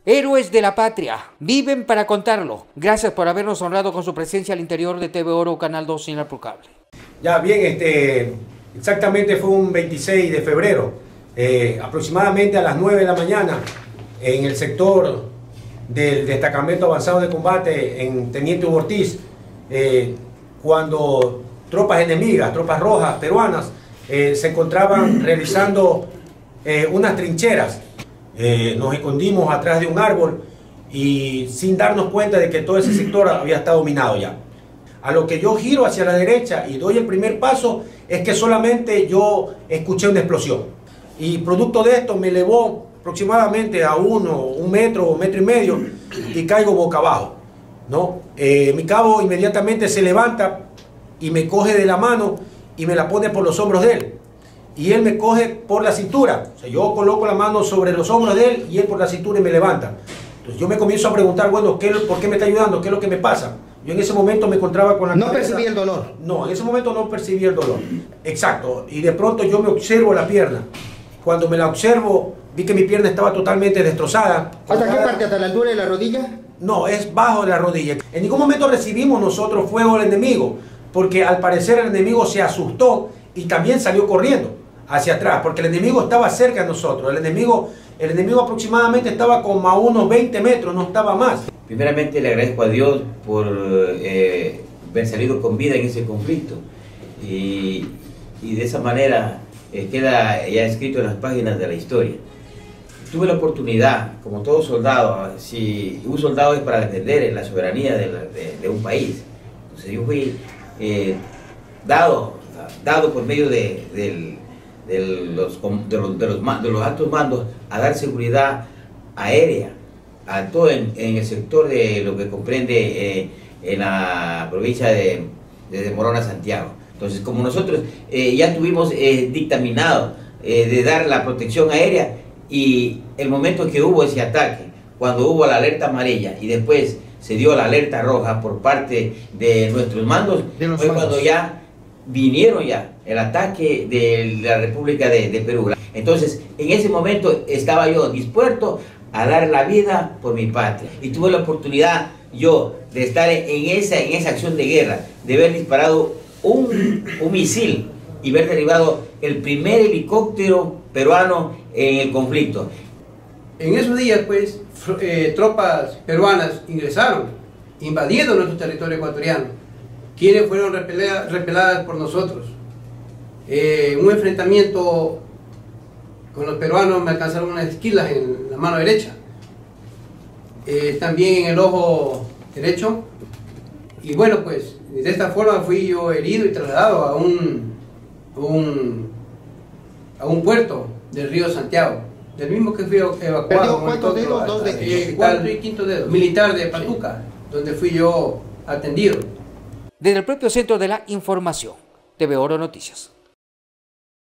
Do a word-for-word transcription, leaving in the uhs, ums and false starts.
Héroes de la patria, viven para contarlo. Gracias por habernos honrado con su presencia al interior de T V Oro, Canal dos Señal por Cable. Ya, bien, este, exactamente fue un veintiséis de febrero, eh, aproximadamente a las nueve de la mañana, en el sector del destacamento avanzado de combate en Teniente Hugo Ortiz, eh, cuando tropas enemigas, tropas rojas peruanas, eh, se encontraban realizando eh, unas trincheras. Eh, nos escondimos atrás de un árbol y sin darnos cuenta de que todo ese sector había estado minado ya. A lo que yo giro hacia la derecha y doy el primer paso, es que solamente yo escuché una explosión. Y producto de esto me elevó aproximadamente a uno, un metro, un metro y medio, y caigo boca abajo, ¿no? Eh, mi cabo inmediatamente se levanta y me coge de la mano y me la pone por los hombros de él. Y él me coge por la cintura. O sea, yo coloco la mano sobre los hombros de él y él por la cintura y me levanta. Entonces yo me comienzo a preguntar, bueno, ¿qué, ¿por qué me está ayudando? ¿Qué es lo que me pasa? Yo en ese momento me encontraba con la ¿No cabeza... percibí el dolor? No, en ese momento no percibí el dolor. Exacto. Y de pronto yo me observo la pierna. Cuando me la observo, vi que mi pierna estaba totalmente destrozada. ¿Hasta qué parte? ¿Hasta la altura de la rodilla? No, es bajo de la rodilla. En ningún momento recibimos nosotros fuego del enemigo, porque al parecer el enemigo se asustó y también salió corriendo hacia atrás, porque el enemigo estaba cerca de nosotros. El enemigo, el enemigo aproximadamente estaba como a unos veinte metros, no estaba más. Primeramente le agradezco a Dios por eh, haber salido con vida en ese conflicto, y, y de esa manera eh, queda ya escrito en las páginas de la historia. Tuve la oportunidad, como todo soldado, si un soldado es para defender la soberanía de, la, de, de un país, entonces yo fui eh, dado, dado por medio de, del De los, de, los, de, los, de los altos mandos a dar seguridad aérea a todo en, en el sector de lo que comprende eh, en la provincia de, de Morona, Santiago. Entonces, como nosotros eh, ya tuvimos eh, dictaminado eh, de dar la protección aérea, y el momento que hubo ese ataque, cuando hubo la alerta amarilla y después se dio la alerta roja por parte de nuestros mandos, de los fue mandos. cuando ya vinieron ya el ataque de la República de, de Perú. Entonces, en ese momento estaba yo dispuesto a dar la vida por mi patria, y tuve la oportunidad yo de estar en esa, en esa acción de guerra, de haber disparado un, un misil y haber derribado el primer helicóptero peruano en el conflicto. En esos días, pues, eh, tropas peruanas ingresaron, invadiendo nuestro territorio ecuatoriano, quienes fueron repeladas, repeladas por nosotros. Eh, un enfrentamiento con los peruanos me alcanzaron unas esquilas en la mano derecha, eh, también en el ojo derecho, y bueno, pues de esta forma fui yo herido y trasladado a un, un, a un puerto del río Santiago, del mismo que fui evacuado. ¿Perdió cuántos dedos? Dos de eh, cuarto y quinto dedo, militar de Patuca, donde fui yo atendido. Desde el propio Centro de la Información, T V Oro Noticias.